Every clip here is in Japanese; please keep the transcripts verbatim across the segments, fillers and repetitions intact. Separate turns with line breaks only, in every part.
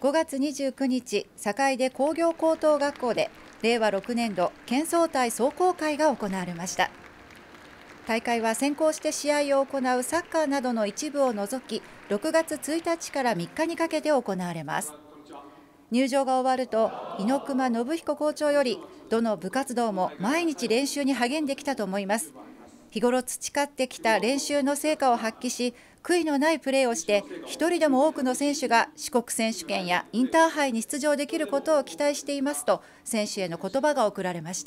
ごがつにじゅうくにち、坂出工業高等学校でれいわろくねんど県総体壮行会が行われました。大会は先行して試合を行うサッカーなどの一部を除き、ろくがつついたちからみっかにかけて行われます。入場が終わると、猪熊信彦校長より、どの部活動も毎日練習に励んできたと思います。日頃培ってきた練習の成果を発揮し、悔いのないプレーをして、一人でも多くの選手が四国選手権やインターハイに出場できることを期待していますと、選手への言葉が贈られました。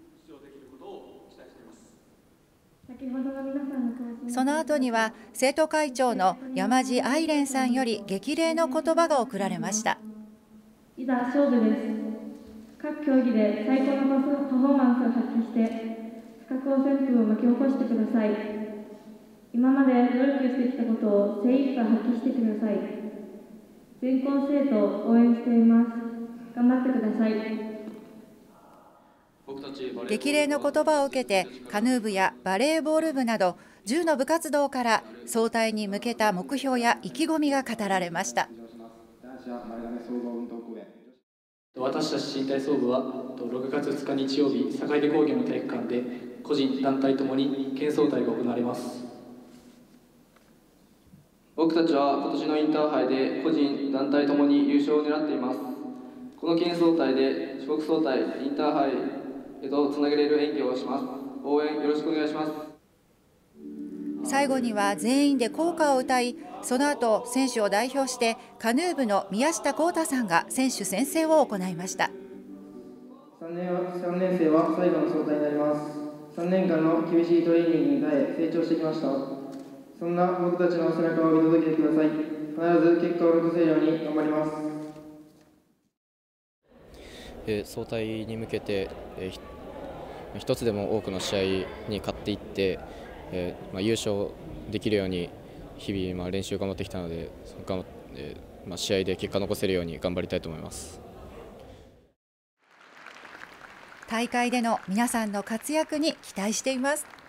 その後には、生徒会長の山地愛蓮さんより激励の言葉が贈られました。
いざ勝負です。各競技で最高のパフォーマンスを発揮して、不覚旋風を巻き起こしてください。今まで努力してきたことを精一杯発揮してください。全校生徒を応援しています。頑張ってください。
激励の言葉を受けて、カヌー部やバレーボール部などじゅうの部活動から総体に向けた目標や意気込みが語られました。
私たち新体操部はろくがつふつか日曜日、坂出高原の体育館で個人団体ともに県総体が行われます。
僕たちは今年のインターハイで個人団体ともに優勝を狙っています。この県総体で四国総体インターハイへとつなげれる演技をします。応援よろしくお願いします。
最後には全員で校歌を歌い、その後選手を代表してカヌー部の宮下幸太さんが選手宣誓を行いました。
さんねんはさんねん生は最後の総体になります。さんねんかんの厳しいトレーニングに耐え成長してきました。そんな僕たちの背中を見届けてください。必ず結果を残せるように頑張ります。
えー、総体に向けて、えー、一つでも多くの試合に勝っていって、えーまあ、優勝できるように日々、まあ、練習頑張ってきたので、頑張って、まあ、試合で結果を残せるように頑張りたいと思います。
大会での皆さんの活躍に期待しています。